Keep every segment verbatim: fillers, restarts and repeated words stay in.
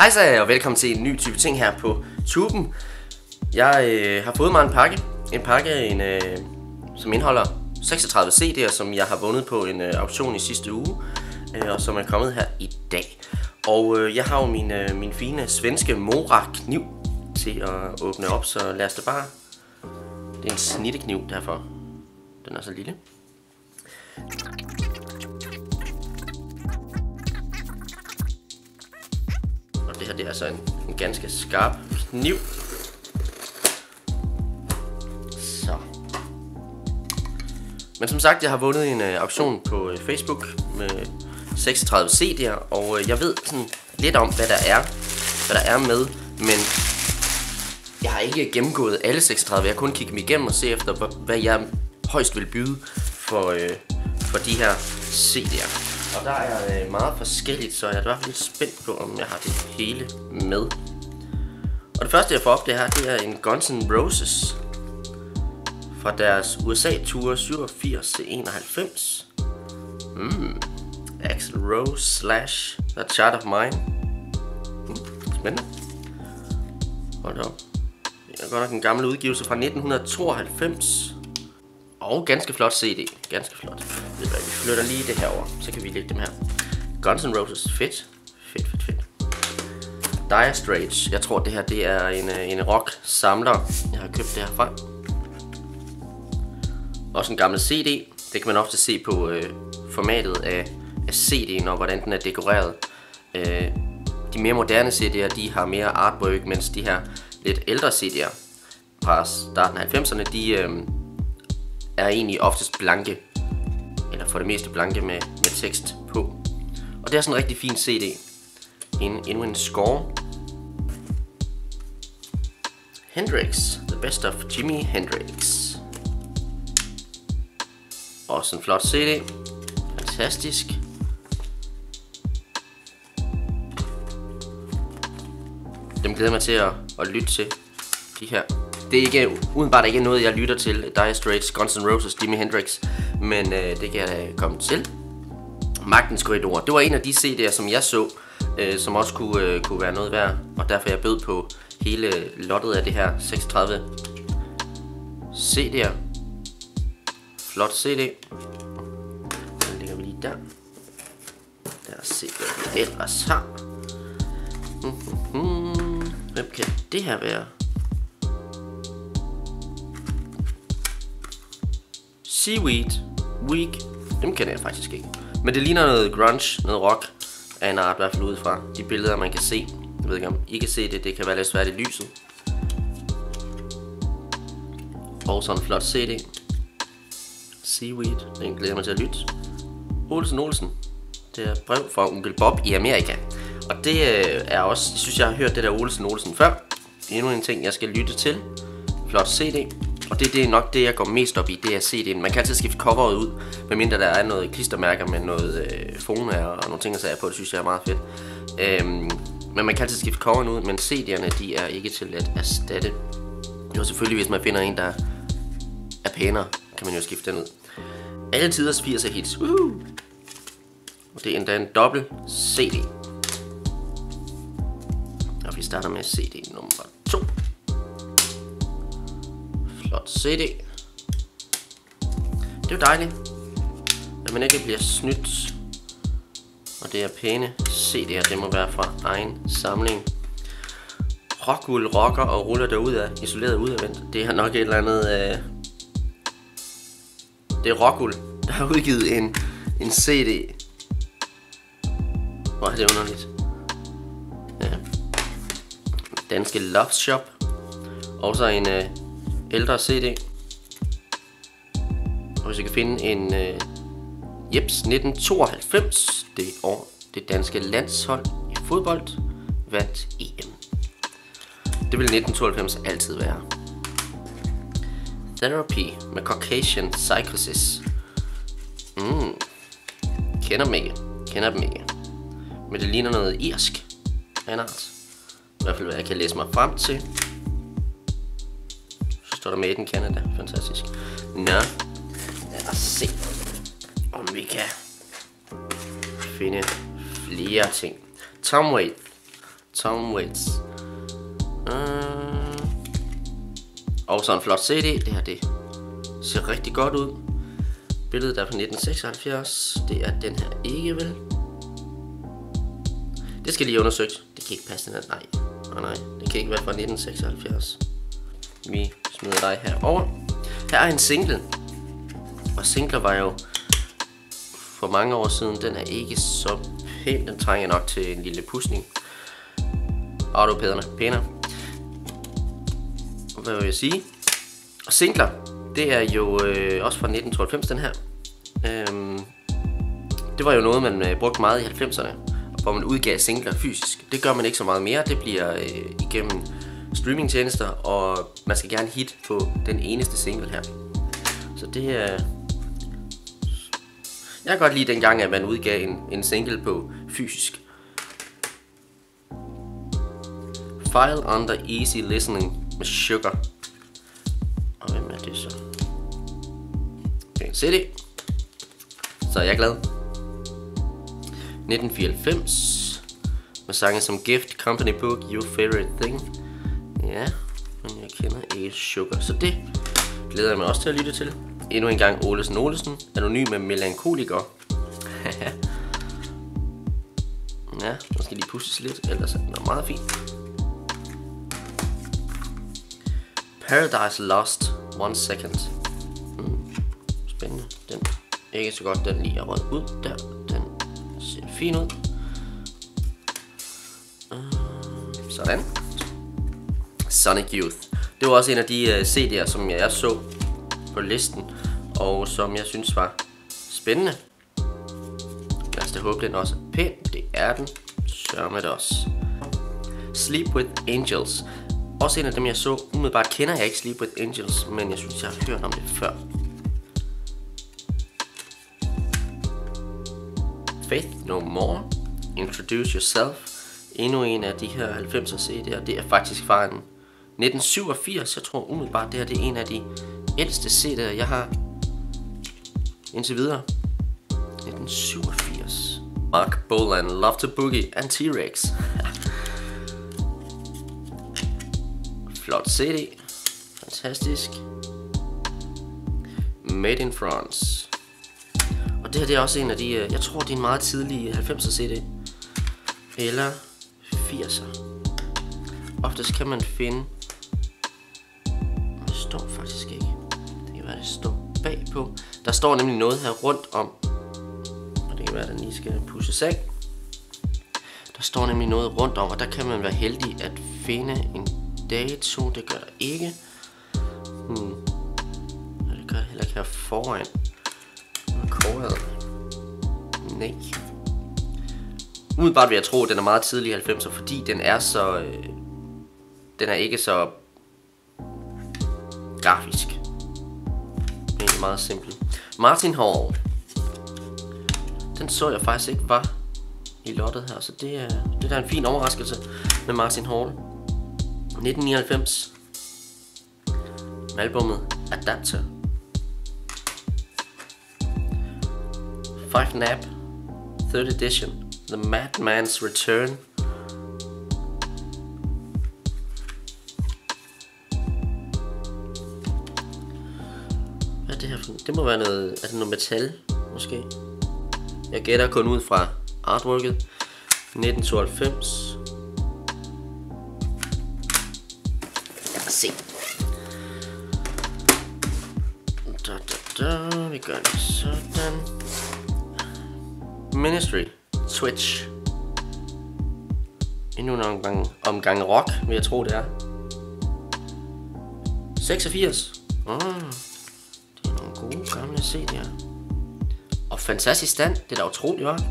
Hej så, og velkommen til en ny type ting her på tuben. Jeg øh, har fået mig en pakke, en pakke en, øh, som indeholder seksogtredive C D'er, som jeg har vundet på en øh, auktion i sidste uge, øh, og som er kommet her i dag. Og øh, jeg har jo min, øh, min fine svenske Mora-kniv til at åbne op, så lad os da bare... Det er en snittekniv derfor. Den er så lille. Og det her det er altså en, en ganske skarp kniv. Så. Men som sagt, jeg har vundet en uh, auktion på uh, Facebook med seksogtredive C D'er, og uh, jeg ved sådan lidt om, hvad der er, hvad der er med, men jeg har ikke gennemgået alle seksogtredive. Jeg har kun kigget dem igennem og se efter, hvad jeg højst vil byde for, uh, for de her C D'er. Og der er uh, meget forskelligt, så jeg er i hvert fald lidt spændt på, om jeg har det hele med. Og det første, jeg får op det her, det er en Guns N' Roses fra deres U S A-tour syvogfirs til enoghalvfems. Mm. Axl Rose slash That Child of Mine. Mm. Spændende. Hold op. Det er godt nok en gammel udgivelse fra nitten tooghalvfems. Og ganske flot C D. Ganske flot. Ved du, vi flytter lige det her over, så kan vi lægge dem her. Guns N' Roses. Fedt. Fedt, fedt, fedt. Dire Straits. Jeg tror, det her det er en, en rock-samler. Jeg har købt det her fra. Også en gammel C D. Det kan man ofte se på øh, formatet af, af C D'en og hvordan den er dekoreret. Øh, de mere moderne C D'er, de har mere artwork, mens de her lidt ældre C D'er fra starten af halvfemserne, de øh, er egentlig oftest blanke. Eller for det meste blanke med, med tekst på. Og det er sådan en rigtig fin C D. En, endnu en score. Hendrix. The Best of Jimi Hendrix. Også en flot C D. Fantastisk. Dem glæder mig til at, at lytte til. De her. Det er ikke, udenbart ikke noget, jeg lytter til. Dire Straits, Guns N' Roses, Jimi Hendrix. Men øh, det kan jeg komme til. Magtens Korridorer. Det var en af de C D'er, som jeg så, øh, som også kunne, øh, kunne være noget værd. Og derfor jeg bød på hele lottet af det her seksogtredive C D'er. Flot C D. Den lægger vi lige der. Lad os se, hvad vi ellers har. Hvem kan det her være? Seaweed. Weak. Dem kender jeg faktisk ikke. Men det ligner noget grunge, noget rock af en art, i hvert fald udefra. De billeder, man kan se. Jeg ved ikke, om I kan se det. Det kan være lidt svært i lyset. Og sådan en flot C D. Seaweed. Den glæder mig til at lytte. Olsen Olsen. Det er brev fra onkel Bob i Amerika. Og det er også, jeg synes jeg har hørt det der Olsen Olsen før. Det er endnu en ting, jeg skal lytte til. Flot C D. Og det, det er nok det, jeg går mest op i, det er C D'en. Man kan altid skifte coveret ud, medmindre der er noget klistermærker med noget øh, foner og nogle ting, der er på. Det synes jeg er meget fedt. Øhm, men man kan altid skifte coveren ud, men C D'erne, de er ikke til at erstatte. Det er selvfølgelig, hvis man finder en, der er pænere, kan man jo skifte den ud. Alle tiders firserne hits. Uh! Og det er endda en dobbelt C D. Og vi starter med C D nummer to. Flot C D. Det er jo dejligt, at man ikke bliver snydt. Og det er pæne C D'er. Det må være fra egen samling. Rockwool rocker og ruller derud af isoleret udadvendt. Det er nok et eller andet... Øh Det er Rockwool, der har udgivet en, en C D. Hvor er det underligt. Ja. Danske Love Shop. Også en øh, ældre C D. Og hvis jeg kan finde en øh, Jeps nitten tooghalvfems, det år det danske landshold i fodbold vandt E M. Det vil nitten tooghalvfems altid være. Therapy med Caucasian Psychosis. Mm. Kender dem ikke. Kender dem ikke. Men det ligner noget irsk af en art. I hvert fald hvad jeg kan læse mig frem til. Så står der Made in Canada. Fantastisk. Nå. Lad os se, om vi kan finde flere ting. Tom Waits. Tom Waits. Uh, og så en flot C D. Det her, det ser rigtig godt ud. Billedet er fra nitten seksoghalvfjerds. Det er den her ikke, vel? Det skal lige undersøges. Det kan ikke passe den her. Nej. Oh, nej, det kan ikke være fra nitten seksoghalvfjerds. Vi smider dig herover. Her er en single. Og singler var jo for mange år siden. Den er ikke så pæn. Den trænger nok til en lille pudsning. Autopæderne pænere. Hvad vil jeg sige? Og singler, det er jo øh, også fra nitten tooghalvfems, den her. Øhm, det var jo noget, man øh, brugte meget i halvfemserne, hvor man udgav singler fysisk. Det gør man ikke så meget mere. Det bliver øh, igennem streamingtjenester, og man skal gerne hit på den eneste single her. Så det er... Øh, jeg kan godt lide dengang, at man udgav en, en single på fysisk. File under Easy Listening med Sugar. Og hvem er det så? Okay, C D. Så er jeg glad. nitten fireoghalvfems. Med sange som Gift, Company Book, Your Favorite Thing. Ja, men jeg kender ikke Sugar. Så det glæder jeg mig også til at lytte til. Endnu en gang Olesen Olesen. Anonyme Melankoliker. Ja, nu skal lige pusses lidt, ellers er det meget fint. Paradise Lost, One Second. Hmm, spændende. Den er ikke så godt, den lige er røget ud der. Den ser fin ud. Uh, sådan. Sonic Youth. Det var også en af de uh, C D'er, som jeg så på listen, og som jeg synes var spændende. Lad os da håbe, den også er pæn. Det er den. Sørme det også. Sleep with Angels. Også en af dem, jeg så. Umiddelbart kender jeg ikke Sleep with Angels, men jeg synes, jeg har hørt om det før. Faith No More. Introduce Yourself. Endnu en af de her halvfemser C D'er. Det er faktisk fra en nitten syvogfirs. Jeg tror umiddelbart, det her det er en af de ældste C D'er, jeg har indtil videre. nitten syvogfirs. Mark Bolan, Love to Boogie and T-Rex. Flot C D. Fantastisk. Made in France. Og det her det er også en af de, jeg tror det er en meget tidlig halvfemser C D. Eller firser. Oftest kan man finde... Det står faktisk ikke. Det kan være det står bagpå. Der står nemlig noget her rundt om. Og det kan være at den lige skal pushes af. Der står nemlig noget rundt om, og der kan man være heldig at finde en dato. Det gør der ikke. Hmm. Og det gør det heller ikke her foran. Kåret. Nej. Umiddelbart vil jeg tro, at den er meget tidlig i halvfemser, fordi den er så... Øh, den er ikke så grafisk. Det er meget simpelt. Martin Hall. Den så jeg faktisk ikke var i lottet her, så det er, det er en fin overraskelse med Martin Hall. nitten nioghalvfems. Med albummet Adapter. Five Nap. Third edition. The Madman's Return. Hvad er det her for? Det må være noget... Er det noget metal, måske? Jeg gætter kun ud fra artworket. nitten tooghalvfems. Lad os se. Da, da, da. Vi gør det sådan. Ministry. Twitch. Endnu en omgang, omgang rock, vil jeg tro det er. seksogfirs. Oh, det er nogle gode gamle C D'er. Og fantastisk stand. Det er da utroligt, hva'?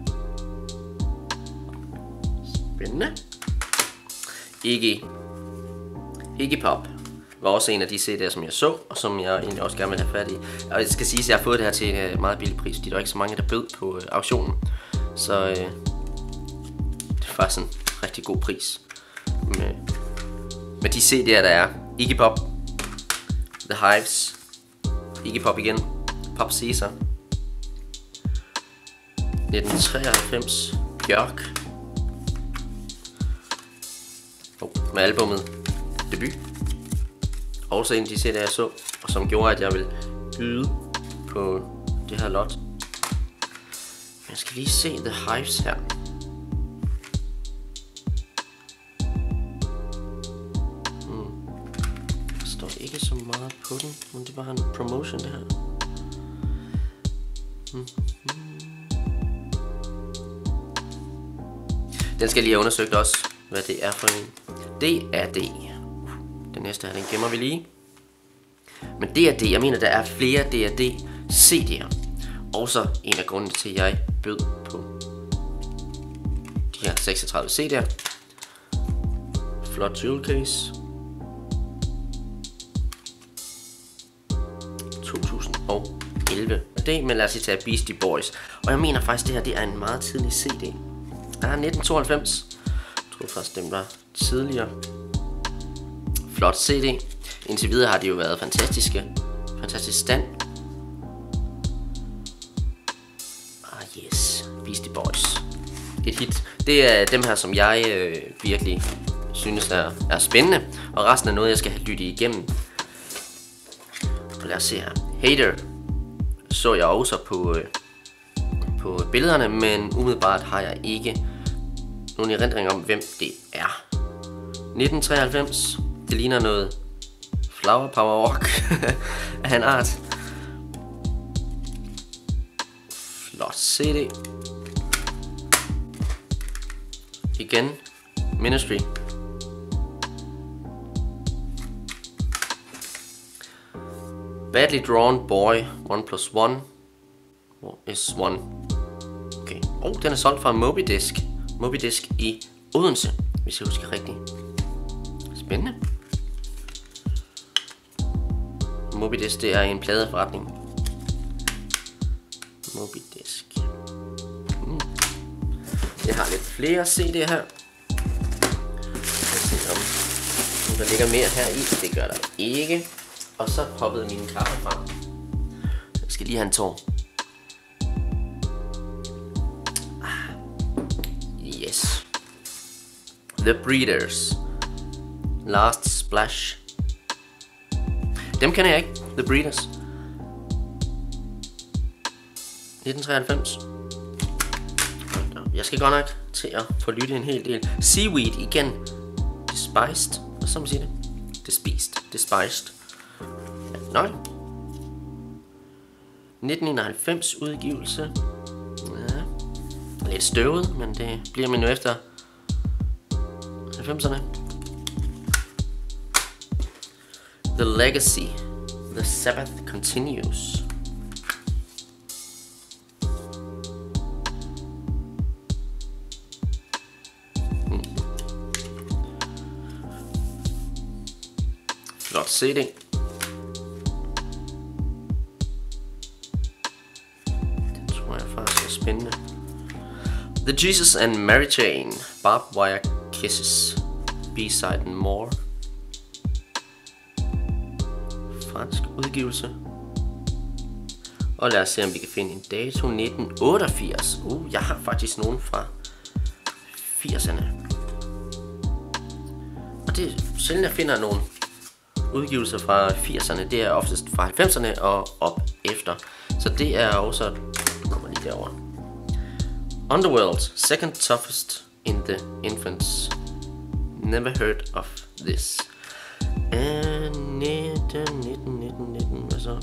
Spændende. Iggy. Iggy Pop var også en af de C D'er, som jeg så, og som jeg egentlig også gerne vil have fat i. Og det skal siges, at jeg har fået det her til en meget billig pris, fordi der var ikke så mange, der bød på øh, auktionen. Så øh, det er faktisk en rigtig god pris. Med, med de C D'er, der er. Iggy Pop. The Hives. Iggy Pop igen. Pop Caesar. nitten treoghalvfems. Bjørk. med albummet Debut. Også en af de C D'er jeg så, og som gjorde at jeg ville byde på det her lot. Jeg skal lige se The Hives her. Hmm. Der står ikke så meget på den, men det var en promotion det her. Hmm. Den skal jeg lige have undersøgt også, hvad det er for en. D R D. Den næste her, den gemmer vi lige. Men D R D, jeg mener der er flere D R D C D'er. Også en af grundene til at jeg bød på de her seksogtredive C D'er. Flot jewel case. to tusind og elleve. Det, men lad os lige tage Beastie Boys. Og jeg mener faktisk det her, det er en meget tidlig C D. Der er nitten tooghalvfems. Jeg tror faktisk den var tidligere. Flot C D. Indtil videre har de jo været fantastiske. Fantastisk stand. Ah yes, Beastie Boys. Et hit. Det er dem her, som jeg øh, virkelig synes er, er spændende. Og resten er noget, jeg skal have lyttet igennem. Og lad os se her. Hater så jeg også på, øh, på billederne, men umiddelbart har jeg ikke nogen erindring om, hvem det er. nitten treoghalvfems. Det ligner noget Flower Power Rock af en art. Flot C D. Igen Ministry. Badly Drawn Boy one plus one. Hvor is one? Okay. Oh, den er solgt fra Moby Disk. Moby Disk i Odense, hvis jeg husker rigtigt. Spændende. Moby Disk, det er en pladeforretning. Moby Disk. Mm. Jeg har lidt flere C D'er her. Jeg se om der ligger mere her i. Det gør der ikke. Og så poppede mine kaffe frem. Jeg skal lige have en tår. Ah. Yes. The Breeders. Last Splash. Dem kender jeg ikke. The Breeders. nitten treoghalvfems. Jeg skal godt nok til at få lyttet en hel del. Seaweed igen. Despised. Hvad så man siger det? Despised. Despised. Nej. nitten enoghalvfems udgivelse. Ja. Lidt støvet, men det bliver man jo efter halvfemserne. The Legacy. The Sabbath Continues. Hmm. Flot C D. Spændende. The Jesus and Mary Chain. Barbed Wire Kisses. B-side and more. Fransk udgivelse. Og lad os se om vi kan finde en dato. nitten otteogfirs. Uh, jeg har faktisk nogen fra firserne. Og det er sjældent jeg finder nogle udgivelser fra firserne. Det er oftest fra halvfemserne og op efter. Så det er også... derovre. Underworld, second toughest in the infants. Never heard of this. And nitten, nitten, nitten, nitten, hvad så?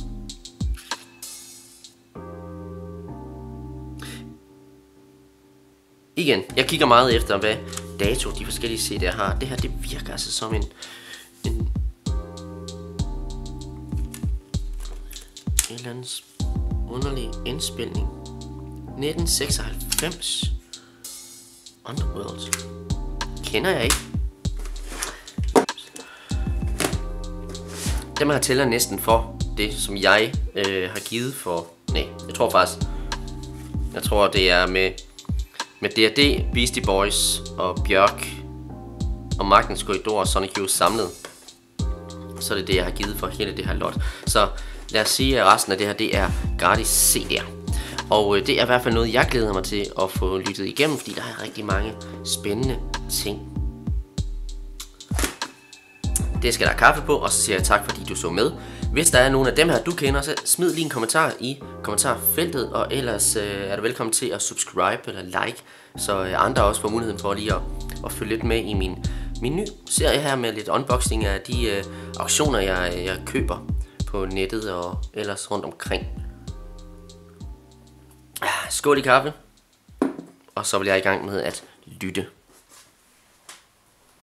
Igen, jeg kigger meget efter, hvad dato de forskellige C D'er har. Det her, det virker altså som en... en en eller anden underlig indspilning. nitten seksoghalvfems. Underworld. Kender jeg ikke. Dem her tæller næsten for det, som jeg øh, har givet for... Nej, jeg tror faktisk... Jeg tror, det er med... Med D R D, Beastie Boys og Bjørk og Magtens Korridor og Sonic Youth samlet. Så er det det, jeg har givet for hele det her lot. Så lad os sige, at resten af det her, det er gratis C D'er. Og det er i hvert fald noget, jeg glæder mig til at få lyttet igennem, fordi der er rigtig mange spændende ting. Det skal der kaffe på, og så siger jeg tak, fordi du så med. Hvis der er nogen af dem her, du kender, så smid lige en kommentar i kommentarfeltet, og ellers øh, er du velkommen til at subscribe eller like, så øh, andre også får muligheden for lige at, at følge lidt med i min, min nye serie her med lidt unboxing af de øh, auktioner, jeg, jeg køber på nettet og ellers rundt omkring. Skål i kaffe, og så vil jeg i gang med at lytte.